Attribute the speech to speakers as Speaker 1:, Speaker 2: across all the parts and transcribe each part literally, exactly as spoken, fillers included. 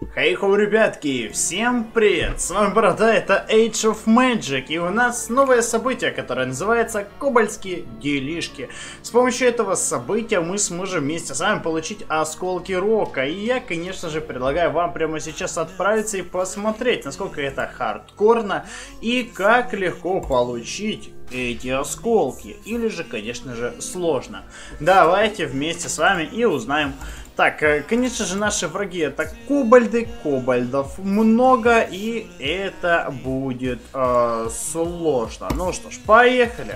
Speaker 1: Хей-хоу, ребятки, всем привет! С вами Борода, это Age of Magic, и у нас новое событие, которое называется Кобальтские делишки. С помощью этого события мы сможем вместе с вами получить осколки рока, и я, конечно же, предлагаю вам прямо сейчас отправиться и посмотреть, насколько это хардкорно и как легко получить эти осколки, или же, конечно же, сложно. Давайте вместе с вами и узнаем. Так, конечно же, наши враги это кобальды, кобальдов много, и это будет э, сложно. Ну что ж, поехали.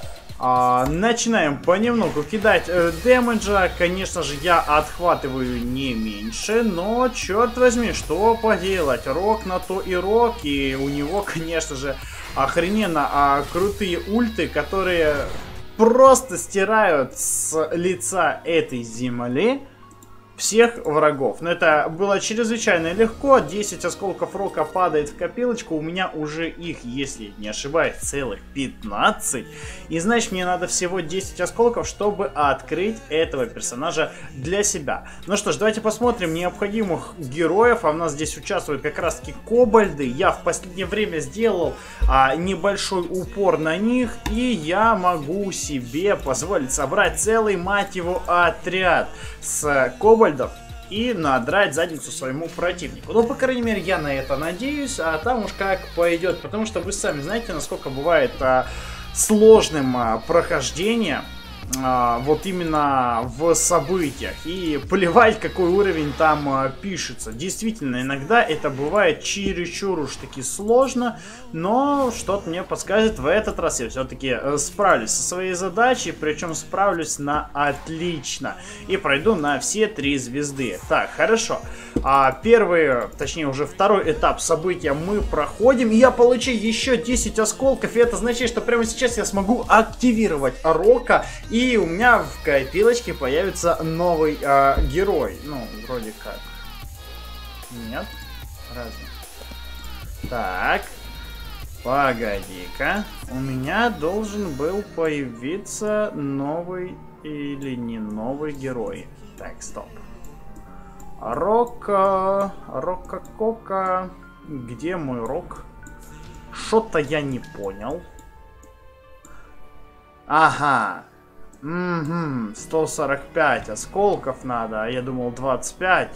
Speaker 1: А, начинаем понемногу кидать э, дэмэджа. Конечно же, я отхватываю не меньше, но, черт возьми, что поделать. Рок на то и рок, и у него, конечно же, охрененно а, крутые ульты, которые просто стирают с лица этой земли всех врагов. Но это было чрезвычайно легко. десять осколков рока падает в копилочку. У меня уже их, если не ошибаюсь, целых пятнадцать. И значит, мне надо всего десять осколков, чтобы открыть этого персонажа для себя. Ну что ж, давайте посмотрим необходимых героев. А у нас здесь участвуют как раз таки кобальды. Я в последнее время сделал а, небольшой упор на них. И я могу себе позволить собрать целый, мать его, отряд с кобальдами и надрать задницу своему противнику. Ну, по крайней мере, я на это надеюсь, а там уж как пойдет, потому что вы сами знаете, насколько бывает а, сложным а, прохождение а, вот именно в событиях. И плевать, какой уровень там а, пишется. Действительно, иногда это бывает чересчур уж таки сложно, но что-то мне подскажет, в этот раз я все-таки справлюсь со своей задачей, причем справлюсь на отлично. И пройду на все три звезды. Так, хорошо. А первый, точнее уже второй этап события мы проходим. И я получу еще десять осколков. И это означает, что прямо сейчас я смогу активировать рока. И у меня в копилочке появится новый а, герой. Ну, вроде как. Нет? Разве? Так. Погоди-ка. У меня должен был появиться новый или не новый герой. Так, стоп. Рока... Рока-кока... Где мой рок? Что-то я не понял. Ага. Угу. сто сорок пять осколков надо, а я думал двадцать пять.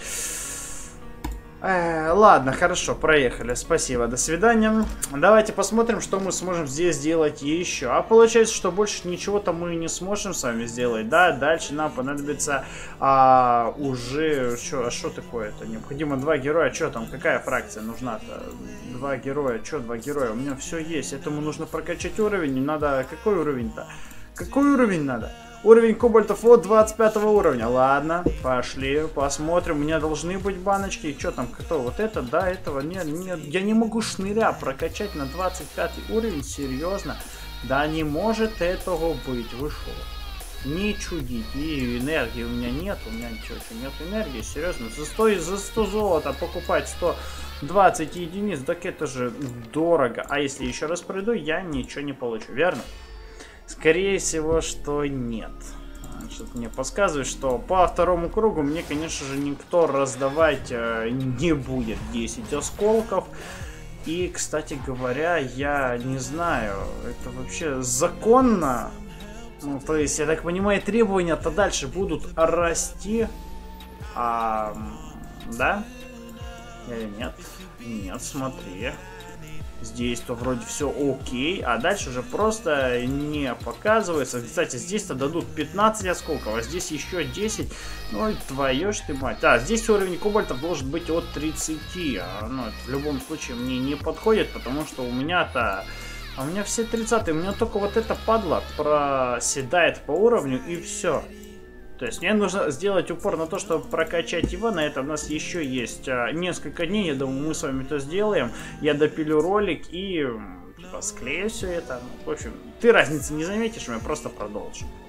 Speaker 1: Э, ладно, хорошо, проехали. Спасибо, до свидания. Давайте посмотрим, что мы сможем здесь сделать еще. А получается, что больше ничего-то мы не сможем с вами сделать. Да, дальше нам понадобится а, уже... Что такое-то? Необходимо два героя. Что там? Какая фракция нужна-то? Два героя. Что два героя? У меня все есть. Этому нужно прокачать уровень. Не надо... Какой уровень-то? Какой уровень надо? Уровень кобальтов от двадцать пятого уровня. Ладно, пошли, посмотрим. У меня должны быть баночки. И что там, кто? Вот это, да, этого нет, нет. Я не могу шныря прокачать на двадцать пятый уровень, серьезно? Да не может этого быть, вы шо? Не чудить. И энергии у меня нет, у меня ничего, нет энергии, серьезно. За сто, за сто золота покупать сто двадцать единиц, так это же дорого. А если еще раз пройду, я ничего не получу, верно? Скорее всего, что нет. Что-то мне подсказывает, что по второму кругу мне, конечно же, никто раздавать э, не будет десять осколков. И, кстати говоря, я не знаю, это вообще законно? Ну, то есть, я так понимаю, требования-то дальше будут расти. А, да? Или нет? Нет, смотри. Здесь-то вроде все окей, а дальше уже просто не показывается. Кстати, здесь-то дадут пятнадцать осколков, а здесь еще десять. Ну и твою ж ты мать. А, здесь уровень кобальтов должен быть от тридцати. А, ну, это в любом случае мне не подходит, потому что у меня-то... А у меня все тридцатые, у меня только вот эта падла проседает по уровню и все. То есть мне нужно сделать упор на то, чтобы прокачать его. На это у нас еще есть а, несколько дней. Я думаю, мы с вами это сделаем. Я допилю ролик и типа, склею все это. В общем, ты разницы не заметишь, мы просто продолжим.